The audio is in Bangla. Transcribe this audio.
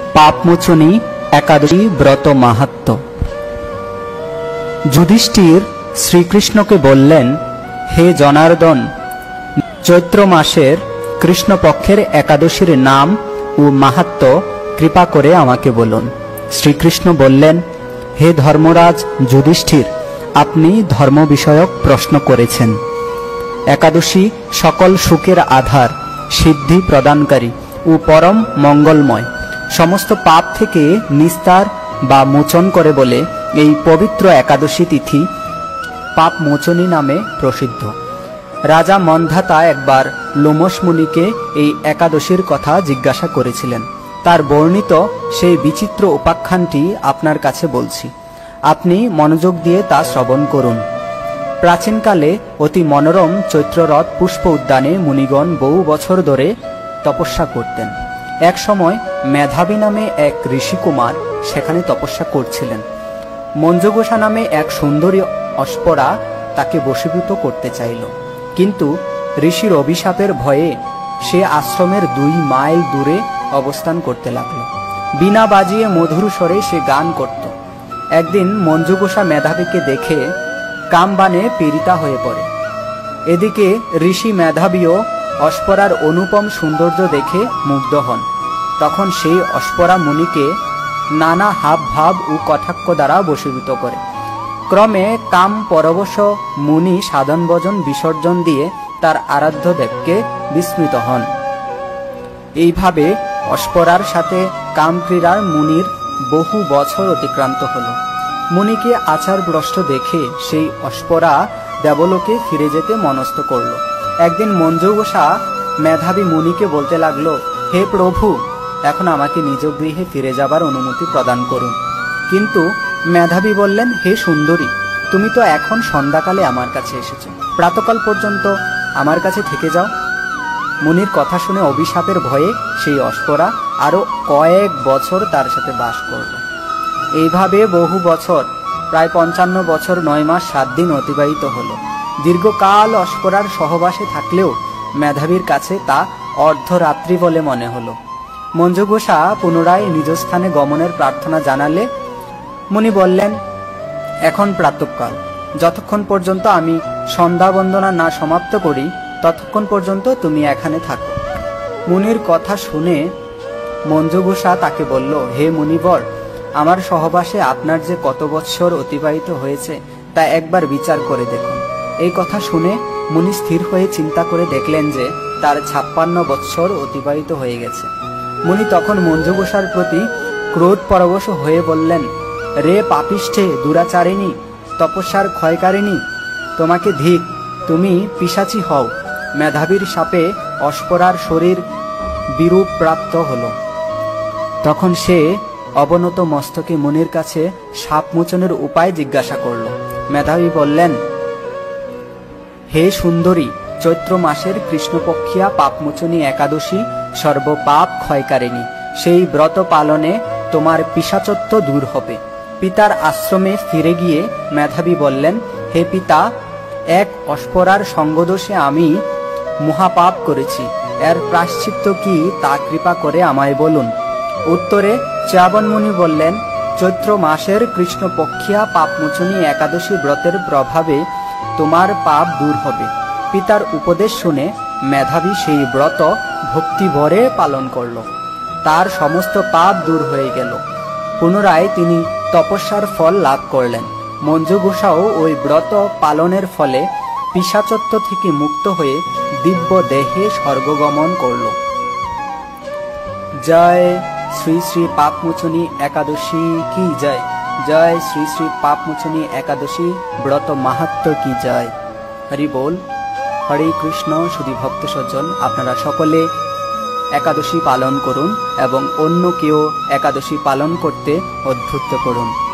পাপমোচনী একাদশী ব্রত মাহাত্ম্য। যুধিষ্ঠির শ্রীকৃষ্ণকে বললেন, হে জনার্দন, চৈত্র মাসের কৃষ্ণপক্ষের একাদশীর নাম ও মাহাত্ম্য কৃপা করে আমাকে বলুন। শ্রীকৃষ্ণ বললেন, হে ধর্মরাজ যুধিষ্ঠির, আপনি ধর্ম বিষয়ক প্রশ্ন করেছেন। একাদশী সকল সুখের আধার, সিদ্ধি প্রদানকারী ও পরম মঙ্গলময়, সমস্ত পাপ থেকে নিস্তার বা মোচন করে বলে এই পবিত্র একাদশী তিথি পাপ মোচনী নামে প্রসিদ্ধ। রাজা মন্ধাতা একবার লোমশ মুনিকে এই একাদশীর কথা জিজ্ঞাসা করেছিলেন। তার বর্ণিত সেই বিচিত্র উপাখ্যানটি আপনার কাছে বলছি, আপনি মনোযোগ দিয়ে তা শ্রবণ করুন। প্রাচীনকালে অতি মনোরম চৈত্ররথ পুষ্প উদ্যানে মুনিগণ বহু বছর ধরে তপস্যা করতেন। এক সময় মেধাবী নামে এক ঋষিকুমার সেখানে তপস্যা করছিলেন। মঞ্জুঘোষা নামে এক সুন্দরী অস্পরা তাকে বশীভূত করতে চাইল, কিন্তু ঋষির অভিশাপের ভয়ে সে আশ্রমের 2 মাইল দূরে অবস্থান করতে লাগল। বীণা বাজিয়ে মধুর স্বরে সে গান করত। একদিন মঞ্জুঘোষা মেধাবীকে দেখে কামবানে পীড়িতা হয়ে পড়ে। এদিকে ঋষি মেধাবীও অস্পরার অনুপম সৌন্দর্য দেখে মুগ্ধ হন। তখন সেই অস্পরা মুনিকে নানা হাব ভাব ও কটাক্ষ দ্বারা বশীভূত করে। ক্রমে কাম পরবশ মুনি সাধন ভজন বিসর্জন দিয়ে তার আরাধ্য দেবকে বিস্মৃত হন। এইভাবে অস্পরার সাথে কামক্রীড়ার মুনির বহু বছর অতিক্রান্ত হল। মুনিকে আচারভ্রষ্ট দেখে সেই অস্পরা দেবলোকে ফিরে যেতে মনস্থ করল। একদিন মঞ্জুঘোষা মেধাবী মুনিকে বলতে লাগলো, হে প্রভু, এখন আমাকে নিজ গৃহে ফিরে যাবার অনুমতি প্রদান করুন। কিন্তু মেধাবী বললেন, হে সুন্দরী, তুমি তো এখন সন্ধ্যাকালে আমার কাছে এসেছো, প্রাতকাল পর্যন্ত আমার কাছে থেকে যাও। মুনির কথা শুনে অভিশাপের ভয়ে সেই অস্পরা আরো কয়েক বছর তার সাথে বাস করল। এইভাবে বহু বছর, প্রায় 55 বছর 9 মাস 7 দিন অতিবাহিত হল। দীর্ঘকাল অস্পরার সহবাসে থাকলেও মেধাবীর কাছে তা অর্ধরাত্রি বলে মনে হলো। মঞ্জুঘোষা পুনরায় নিজ স্থানে গমনের প্রার্থনা জানালে মুনি বললেন, এখন প্রাতঃকাল, যতক্ষণ পর্যন্ত আমি সন্ধ্যা বন্দনা না সমাপ্ত করি ততক্ষণ পর্যন্ত তুমি এখানে থাকো। মুনির কথা শুনে মঞ্জুঘোষা তাকে বলল, হে মুনিবর, আমার সহবাসে আপনার যে কত বৎসর অতিবাহিত হয়েছে তা একবার বিচার করে দেখুন। এই কথা শুনে মুনি স্থির হয়ে চিন্তা করে দেখলেন যে তার 56 বৎসর অতিবাহিত হয়ে গেছে। মুনি তখন মঞ্জুঘোষার প্রতি ক্রোধ পরবশ হয়ে বললেন, রে পাপিষ্ঠে, দুরাচারিণী, তপস্যার ক্ষয়কারিণী, তোমাকে ধিক, তুমি পিশাচী হও। মেধাবীর শাপে অস্পরার শরীর বিরূপ প্রাপ্ত হল। তখন সে অবনত মস্তকে মুনির কাছে শাপ মোচনের উপায় জিজ্ঞাসা করল। মেধাবী বললেন, হে সুন্দরী, চৈত্র মাসের কৃষ্ণপক্ষিয়া পাপমোচনী একাদশী সর্বপাপ ক্ষয়কারিণী। সেই ব্রত পালনে তোমার পিশাচত্ব দূর হবে। পিতার আশ্রমে ফিরে গিয়ে মেধাবী বললেন, হে পিতা, এক অস্পরার সঙ্গদোষে আমি মহাপাপ করেছি। এর প্রায়শ্চিত্ত কি তা কৃপা করে আমায় বলুন। উত্তরে চ্যবন মুনি বললেন, চৈত্র মাসের কৃষ্ণপক্ষিয়া পাপমোচনী একাদশী ব্রতের প্রভাবে তোমার পাপ দূর হবে। পিতার উপদেশ শুনে মেধাবী সেই ব্রত ভক্তি ভরে পালন করল। তার সমস্ত পাপ দূর হয়ে গেল। পুনরায় তিনি তপস্যার ফল লাভ করলেন। মঞ্জুঘোষাও ওই ব্রত পালনের ফলে পিশাচত্ব থেকে মুক্ত হয়ে দিব্য দেহে স্বর্গগমন করল। জয় শ্রী শ্রী পাপমোচনী একাদশী কি জয়। জয় শ্রী শ্রী পাপমোচনী একাদশী ব্রত মাহাত্ম্য কি জয়। হরি বল। হরে কৃষ্ণ। সুধী ভক্ত সজ্জন, আপনারা সকলে একাদশী পালন করুন এবং অন্য কেউ একাদশী পালন করতে উদ্বুদ্ধ করুন।